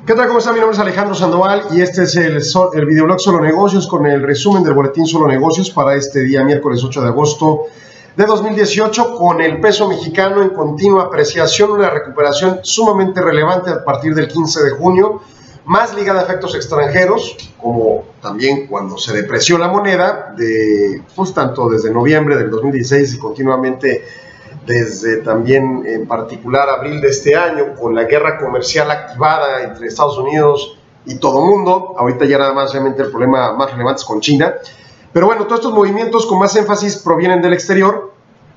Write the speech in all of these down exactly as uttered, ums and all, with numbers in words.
¿Qué tal? ¿Cómo está? Mi nombre es Alejandro Sandoval y este es el, el videoblog Solo Negocios con el resumen del boletín Solo Negocios para este día miércoles ocho de agosto de dos mil dieciocho, con el peso mexicano en continua apreciación, una recuperación sumamente relevante a partir del quince de junio, más ligada a efectos extranjeros, como también cuando se depreció la moneda, de, pues tanto desde noviembre del dos mil dieciséis y continuamente desde también en particular abril de este año, con la guerra comercial activada entre Estados Unidos y todo el mundo. Ahorita ya nada más realmente el problema más relevante es con China. Pero bueno, todos estos movimientos con más énfasis provienen del exterior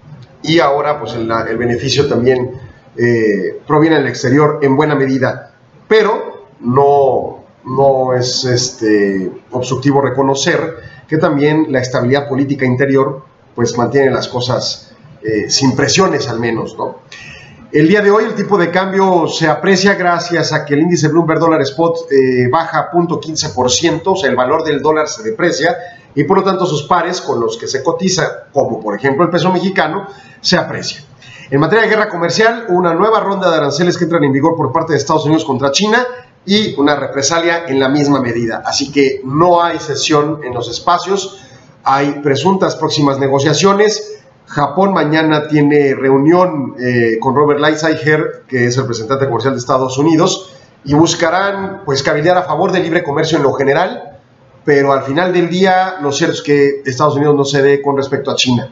y ahora pues el, el beneficio también eh, proviene del exterior en buena medida. Pero no, no es este, obstructivo reconocer que también la estabilidad política interior pues mantiene las cosas Eh, sin presiones al menos, ¿no? El día de hoy el tipo de cambio se aprecia gracias a que el índice Bloomberg Dollar Spot eh, baja cero punto quince por ciento, o sea, el valor del dólar se deprecia y por lo tanto sus pares con los que se cotiza, como por ejemplo el peso mexicano, se aprecia. En materia de guerra comercial, una nueva ronda de aranceles que entran en vigor por parte de Estados Unidos contra China y una represalia en la misma medida. Así que no hay cesión en los espacios, hay presuntas próximas negociaciones. Japón mañana tiene reunión eh, con Robert Lighthizer, que es el representante comercial de Estados Unidos, y buscarán pues cabildear a favor del libre comercio en lo general, pero al final del día lo cierto es que Estados Unidos no cede con respecto a China.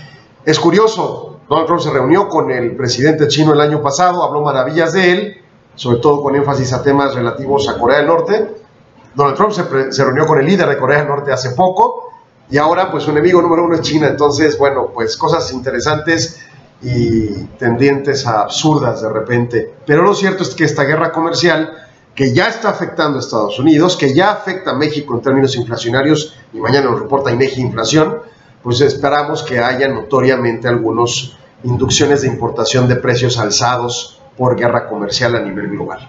Es curioso, Donald Trump se reunió con el presidente chino el año pasado, habló maravillas de él, sobre todo con énfasis a temas relativos a Corea del Norte. Donald Trump se, se reunió con el líder de Corea del Norte hace poco, y ahora pues su enemigo número uno es China. Entonces, bueno, pues cosas interesantes y tendientes a absurdas de repente. Pero lo cierto es que esta guerra comercial, que ya está afectando a Estados Unidos, que ya afecta a México en términos inflacionarios, y mañana nos reporta INEGI inflación, pues esperamos que haya notoriamente algunas inducciones de importación de precios alzados por guerra comercial a nivel global.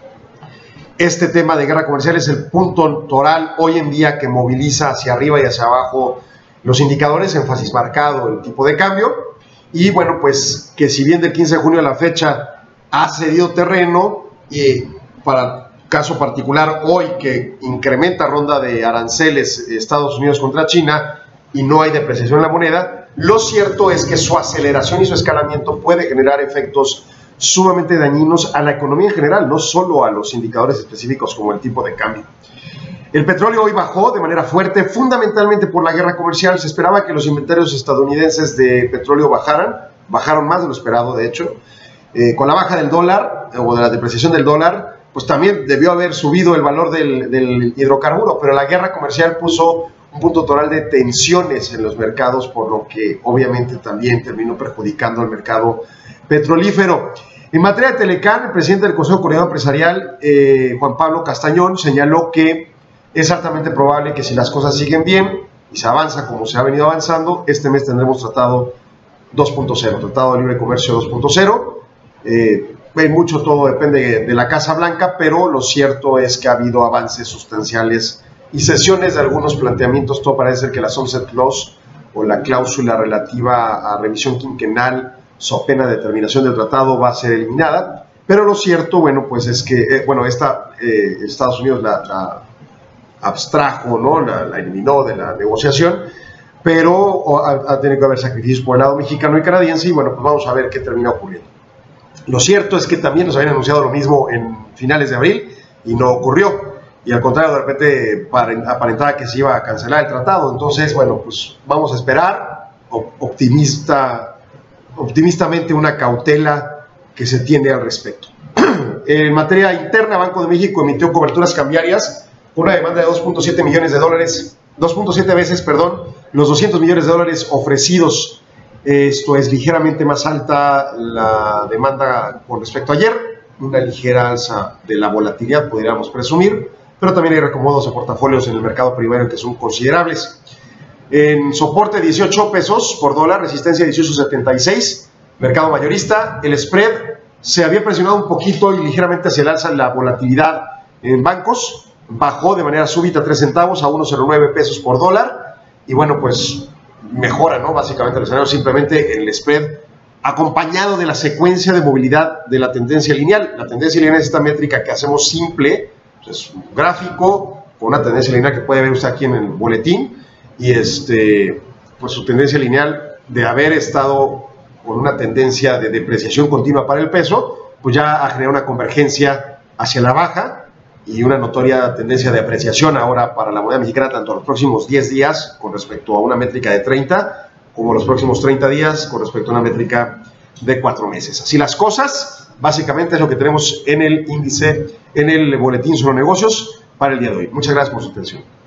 Este tema de guerra comercial es el punto toral hoy en día que moviliza hacia arriba y hacia abajo los indicadores, énfasis marcado el tipo de cambio, y bueno, pues que si bien del quince de junio a la fecha ha cedido terreno, y para caso particular hoy que incrementa ronda de aranceles Estados Unidos contra China y no hay depreciación en la moneda, lo cierto es que su aceleración y su escalamiento puede generar efectos sumamente dañinos a la economía en general, no solo a los indicadores específicos como el tipo de cambio. El petróleo hoy bajó de manera fuerte, fundamentalmente por la guerra comercial. Se esperaba que los inventarios estadounidenses de petróleo bajaran, bajaron más de lo esperado, de hecho. Eh, con la baja del dólar, o de la depreciación del dólar, pues también debió haber subido el valor del, del hidrocarburo, pero la guerra comercial puso un punto total de tensiones en los mercados, por lo que obviamente también terminó perjudicando al mercado petrolífero. En materia de Telecán, el presidente del Consejo Coordinador Empresarial, eh, Juan Pablo Castañón, señaló que es altamente probable que si las cosas siguen bien y se avanza como se ha venido avanzando, este mes tendremos tratado dos punto cero, tratado de libre comercio dos punto cero. Eh, mucho todo depende de la Casa Blanca, pero lo cierto es que ha habido avances sustanciales y sesiones de algunos planteamientos. Todo parece ser que la Sunset Clause, o la cláusula relativa a revisión quinquenal, so pena de terminación del tratado, va a ser eliminada, pero lo cierto, bueno, pues es que, eh, bueno, esta, eh, Estados Unidos la, la abstrajo, ¿no? La, la eliminó de la negociación, pero ha, ha tenido que haber sacrificios por el lado mexicano y canadiense, y bueno, pues vamos a ver qué termina ocurriendo. Lo cierto es que también nos habían anunciado lo mismo en finales de abril, y no ocurrió, y al contrario, de repente aparentaba que se iba a cancelar el tratado. Entonces, bueno, pues vamos a esperar, optimista optimistamente una cautela que se tiene al respecto. En materia interna, Banco de México emitió coberturas cambiarias con una demanda de dos punto siete millones de dólares, dos punto siete veces, perdón, los doscientos millones de dólares ofrecidos. Esto es ligeramente más alta la demanda con respecto a ayer, una ligera alza de la volatilidad, podríamos presumir, pero también hay reacomodos de portafolios en el mercado primario que son considerables. En soporte dieciocho pesos por dólar, resistencia dieciocho setenta y seis, mercado mayorista. El spread se había presionado un poquito y ligeramente hacia el alza la volatilidad en bancos, bajó de manera súbita tres centavos a uno coma cero nueve pesos por dólar, y bueno, pues mejora, ¿no? Básicamente el escenario, simplemente el spread acompañado de la secuencia de movilidad de la tendencia lineal. La tendencia lineal es esta métrica que hacemos simple, es un gráfico con una tendencia lineal que puede ver usted aquí en el boletín, y este, pues su tendencia lineal de haber estado con una tendencia de depreciación continua para el peso, pues ya ha generado una convergencia hacia la baja y una notoria tendencia de apreciación ahora para la moneda mexicana, tanto los próximos diez días con respecto a una métrica de treinta, como los próximos treinta días con respecto a una métrica de cuatro meses. Así las cosas, básicamente es lo que tenemos en el índice, en el boletín Solo Negocios para el día de hoy. Muchas gracias por su atención.